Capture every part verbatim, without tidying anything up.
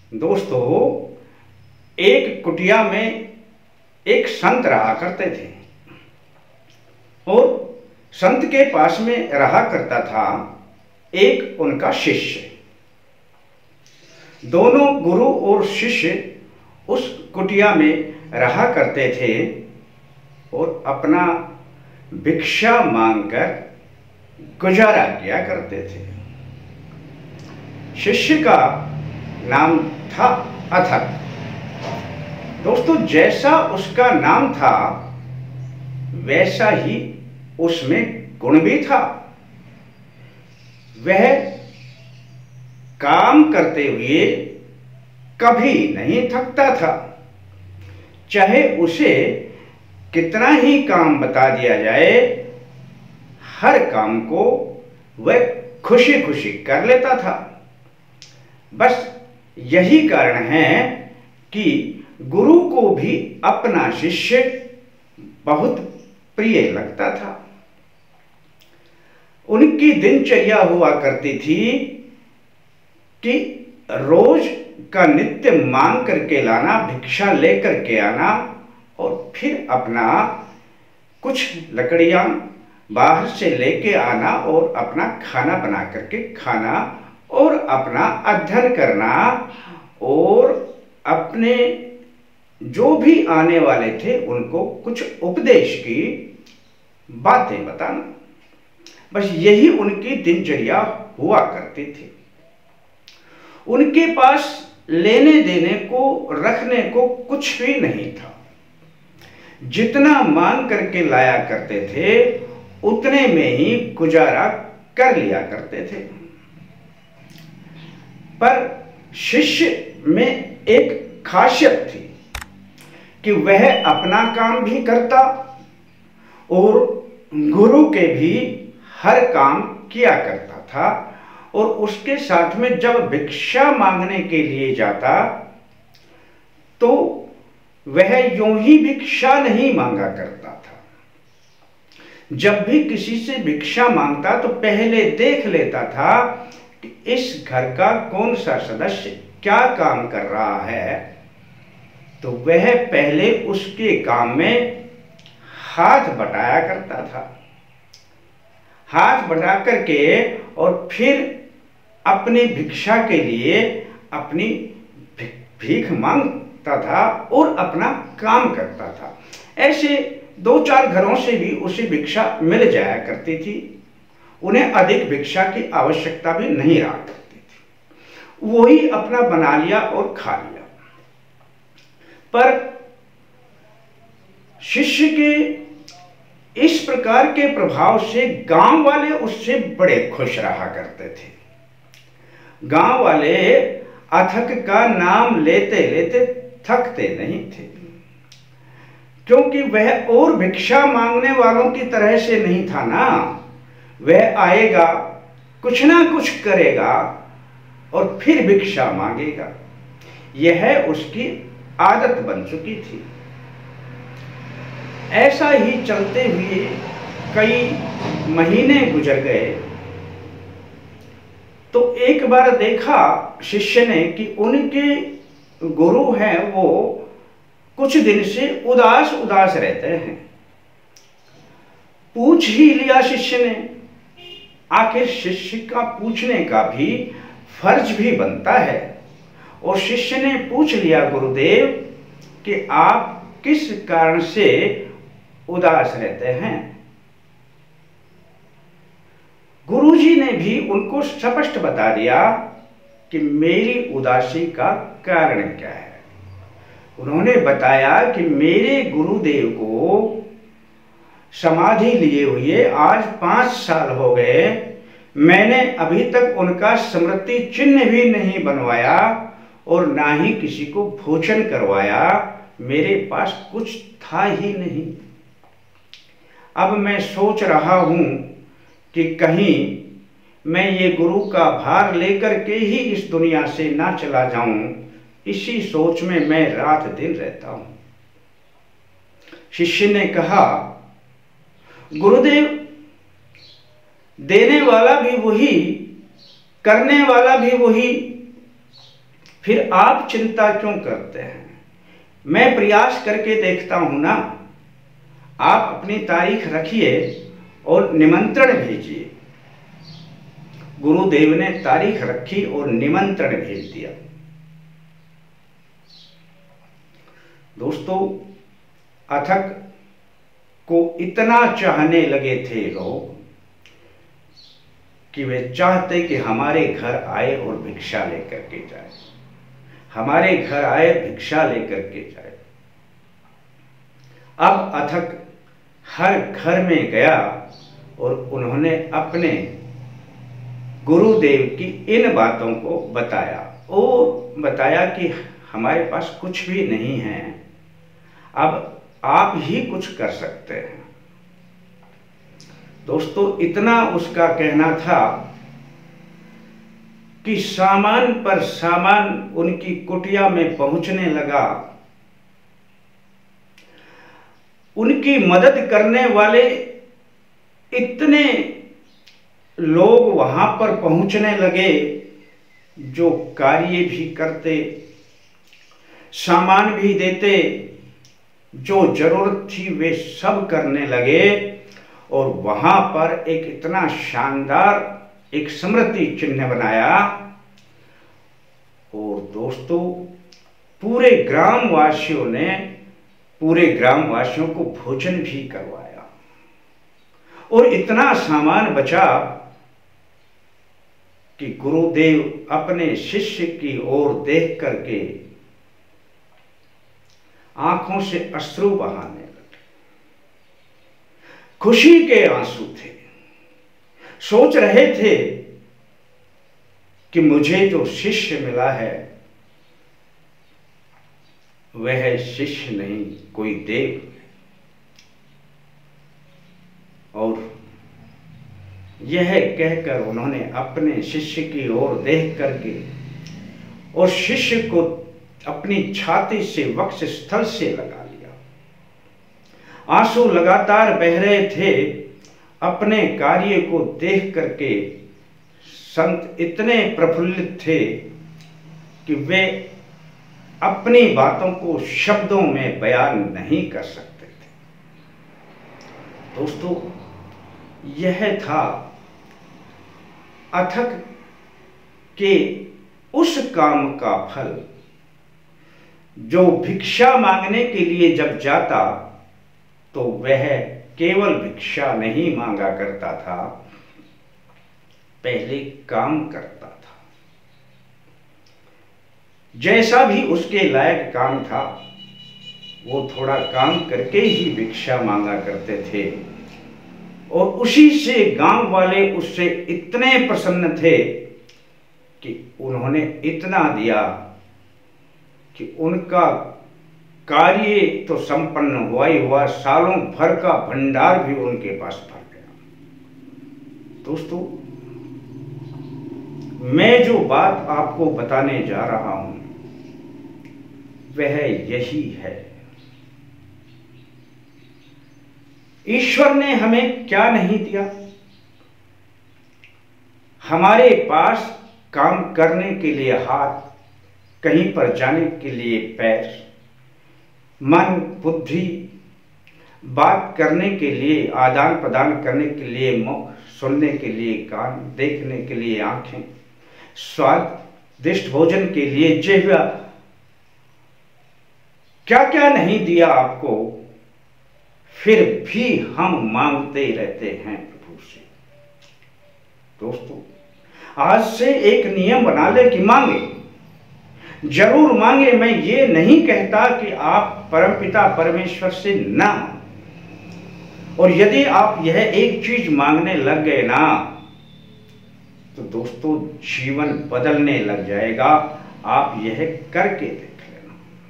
दोस्तों, एक कुटिया में एक संत रहा करते थे और संत के पास में रहा करता था एक उनका शिष्य। दोनों गुरु और शिष्य उस कुटिया में रहा करते थे और अपना भिक्षा मांगकर गुजारा किया करते थे। शिष्य का नाम था अथक। दोस्तों, जैसा उसका नाम था वैसा ही उसमें गुण भी था। वह काम करते हुए कभी नहीं थकता था। चाहे उसे कितना ही काम बता दिया जाए, हर काम को वह खुशी खुशी कर लेता था। बस यही कारण है कि गुरु को भी अपना शिष्य बहुत प्रिय लगता था। उनकी दिनचर्या हुआ करती थी कि रोज का नित्य मांग करके लाना, भिक्षा लेकर के आना और फिर अपना कुछ लकड़ियां बाहर से लेके आना और अपना खाना बना करके खाना और अपना अध्ययन करना और अपने जो भी आने वाले थे उनको कुछ उपदेश की बातें बताना। बस यही उनकी दिनचर्या हुआ करती थी। उनके पास लेने देने को, रखने को कुछ भी नहीं था। जितना मांग करके लाया करते थे उतने में ही गुजारा कर लिया करते थे। पर शिष्य में एक खासियत थी कि वह अपना काम भी करता और गुरु के भी हर काम किया करता था। और उसके साथ में जब भिक्षा मांगने के लिए जाता तो वह यूं ही भिक्षा नहीं मांगा करता था। जब भी किसी से भिक्षा मांगता तो पहले देख लेता था कि इस घर का कौन सा सदस्य क्या काम कर रहा है, तो वह पहले उसके काम में हाथ बटाया करता था। हाथ बढ़ा करके और फिर अपनी भिक्षा के लिए अपनी भीख मांगता था और अपना काम करता था। ऐसे दो चार घरों से भी उसे भिक्षा मिल जाया करती थी। उन्हें अधिक भिक्षा की आवश्यकता भी नहीं रहा करती थी। वही अपना बना लिया और खा लिया। पर शिष्य के इस प्रकार के प्रभाव से गांव वाले उससे बड़े खुश रहा करते थे। गांव वाले अथक का नाम लेते लेते थकते नहीं थे, क्योंकि वह और भिक्षा मांगने वालों की तरह से नहीं था ना। वह आएगा, कुछ ना कुछ करेगा और फिर भिक्षा मांगेगा। यह उसकी आदत बन चुकी थी। ऐसा ही चलते हुए कई महीने गुजर गए तो एक बार देखा शिष्य ने कि उनके गुरु हैं वो कुछ दिन से उदास उदास रहते हैं। पूछ ही लिया शिष्य ने। आखिर शिष्य का पूछने का भी फर्ज भी बनता है। और शिष्य ने पूछ लिया, गुरुदेव कि आप किस कारण से उदास रहते हैं। गुरुजी ने भी उनको स्पष्ट बता दिया कि मेरी उदासी का कारण क्या है। उन्होंने बताया कि मेरे गुरुदेव को समाधि लिए हुए आज पांच साल हो गए। मैंने अभी तक उनका स्मृति चिन्ह भी नहीं बनवाया और ना ही किसी को भोजन करवाया। मेरे पास कुछ था ही नहीं। अब मैं सोच रहा हूं कि कहीं मैं ये गुरु का भार लेकर के ही इस दुनिया से ना चला जाऊं। इसी सोच में मैं रात दिन रहता हूं। शिष्य ने कहा, गुरुदेव, देने वाला भी वही, करने वाला भी वही, फिर आप चिंता क्यों करते हैं? मैं प्रयास करके देखता हूं ना। आप अपनी तारीख रखिए और निमंत्रण भेजिए। गुरुदेव ने तारीख रखी और निमंत्रण भेज दिया। दोस्तों, अथक को इतना चाहने लगे थे लोग कि वे चाहते कि हमारे घर आए और भिक्षा लेकर के जाए, हमारे घर आए भिक्षा लेकर के जाए। अब अथक हर घर में गया और उन्होंने अपने गुरुदेव की इन बातों को बताया और बताया कि हमारे पास कुछ भी नहीं है, अब आप ही कुछ कर सकते हैं। दोस्तों, इतना उसका कहना था कि सामान पर सामान उनकी कुटिया में पहुंचने लगा। उनकी मदद करने वाले इतने लोग वहां पर पहुंचने लगे जो कार्य भी करते, सामान भी देते, जो जरूरत थी वे सब करने लगे। और वहां पर एक इतना शानदार एक स्मृति चिन्ह बनाया। और दोस्तों, पूरे ग्रामवासियों ने पूरे ग्रामवासियों को भोजन भी करवाया और इतना सामान बचा कि गुरुदेव अपने शिष्य की ओर देख करके आंखों से अश्रु बहाने लगे। खुशी के आंसू थे। सोच रहे थे कि मुझे जो शिष्य मिला है वह शिष्य नहीं, कोई देव है। और यह कहकर उन्होंने अपने शिष्य की ओर देख करके और शिष्य को अपनी छाती से वक्ष स्थल से लगा लिया। आंसू लगातार बह रहे थे। अपने कार्य को देख करके संत इतने प्रफुल्लित थे कि वे अपनी बातों को शब्दों में बयान नहीं कर सकते थे। दोस्तों, यह था अथक के उस काम का फल जो भिक्षा मांगने के लिए जब जाता तो वह केवल भिक्षा नहीं मांगा करता था, पहले काम करता था। जैसा भी उसके लायक काम था वो थोड़ा काम करके ही भिक्षा मांगा करते थे। और उसी से गांव वाले उससे इतने प्रसन्न थे कि उन्होंने इतना दिया कि उनका कार्य तो संपन्न हुआ ही हुआ, सालों भर का भंडार भी उनके पास भर गया। दोस्तों, मैं जो बात आपको बताने जा रहा हूं वह यही है। ईश्वर ने हमें क्या नहीं दिया? हमारे पास काम करने के लिए हाथ, कहीं पर जाने के लिए पैर, मन, बुद्धि, बात करने के लिए, आदान प्रदान करने के लिए मुख, सुनने के लिए कान, देखने के लिए आंखें, स्वादिष्ट भोजन के लिए जिह्वा, क्या क्या नहीं दिया आपको, फिर भी हम मांगते रहते हैं प्रभु से। दोस्तों, आज से एक नियम बना ले कि मांगे, जरूर मांगे। मैं ये नहीं कहता कि आप परमपिता परमेश्वर से ना मांगे। और यदि आप यह एक चीज मांगने लग गए ना तो दोस्तों जीवन बदलने लग जाएगा। आप यह करके देख लेना।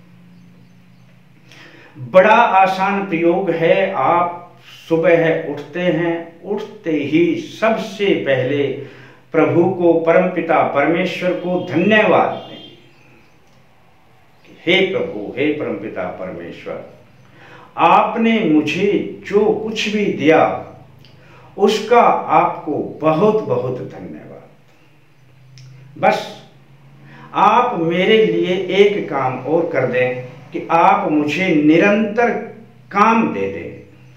बड़ा आसान प्रयोग है। आप सुबह उठते हैं, उठते ही सबसे पहले प्रभु को, परमपिता परमेश्वर को धन्यवाद दें। हे प्रभु, हे परमपिता परमेश्वर, आपने मुझे जो कुछ भी दिया उसका आपको बहुत बहुत धन्यवाद। बस आप मेरे लिए एक काम और कर दें कि आप मुझे निरंतर काम दे दें।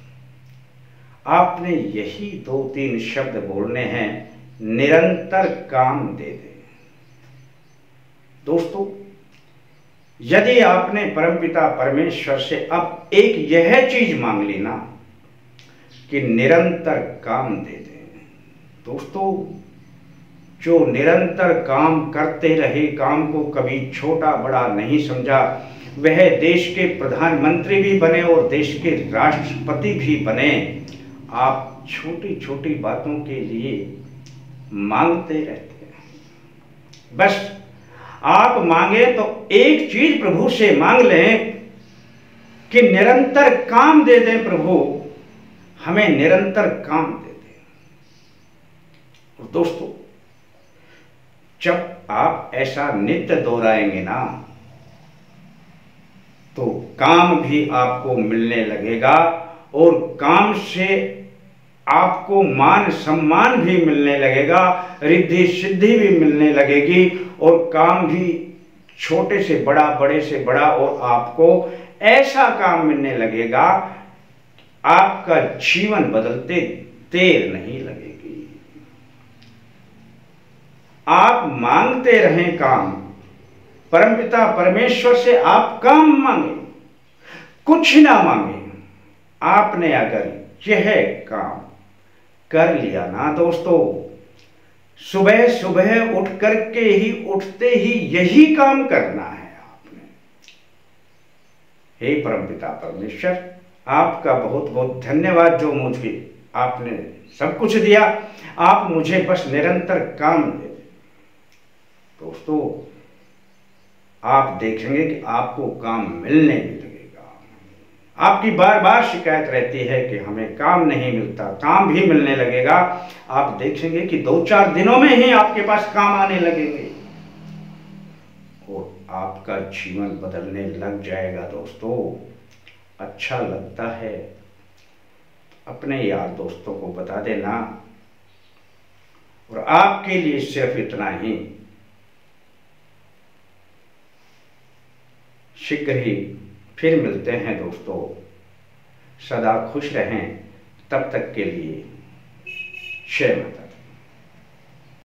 आपने यही दो तीन शब्द बोलने हैं, निरंतर काम दे दें। दोस्तों, यदि आपने परमपिता परमेश्वर से अब एक यह चीज मांग ली ना कि निरंतर काम दे दें, दोस्तों जो निरंतर काम करते रहे, काम को कभी छोटा बड़ा नहीं समझा, वह देश के प्रधानमंत्री भी बने और देश के राष्ट्रपति भी बने। आप छोटी छोटी बातों के लिए मांगते रहते हैं। बस आप मांगे तो एक चीज प्रभु से मांग लें कि निरंतर काम दे दें, प्रभु हमें निरंतर काम दे दें। और दोस्तों, जब आप ऐसा नित्य दोहराएंगे ना, तो काम भी आपको मिलने लगेगा और काम से आपको मान सम्मान भी मिलने लगेगा, रिद्धि सिद्धि भी मिलने लगेगी और काम भी छोटे से बड़ा, बड़े से बड़ा, और आपको ऐसा काम मिलने लगेगा, आपका जीवन बदलते देर नहीं लगेगी। आप मांगते रहें काम, परमपिता परमेश्वर से आप काम मांगे, कुछ ना मांगे। आपने अगर यह काम कर लिया ना दोस्तों, सुबह सुबह उठ करके ही, उठते ही यही काम करना है आपने। हे परमपिता परमेश्वर, आपका बहुत बहुत धन्यवाद जो मुझे आपने सब कुछ दिया। आप मुझे बस निरंतर काम दे। दोस्तों, आप देखेंगे कि आपको काम मिलने भी लगेगा। आपकी बार बार शिकायत रहती है कि हमें काम नहीं मिलता, काम भी मिलने लगेगा। आप देखेंगे कि दो चार दिनों में ही आपके पास काम आने लगेंगे और आपका जीवन बदलने लग जाएगा। दोस्तों, अच्छा लगता है अपने यार दोस्तों को बता देना। और आपके लिए सिर्फ इतना ही, शीघ्र ही फिर मिलते हैं दोस्तों। सदा खुश रहें, तब तक के लिए जय माता।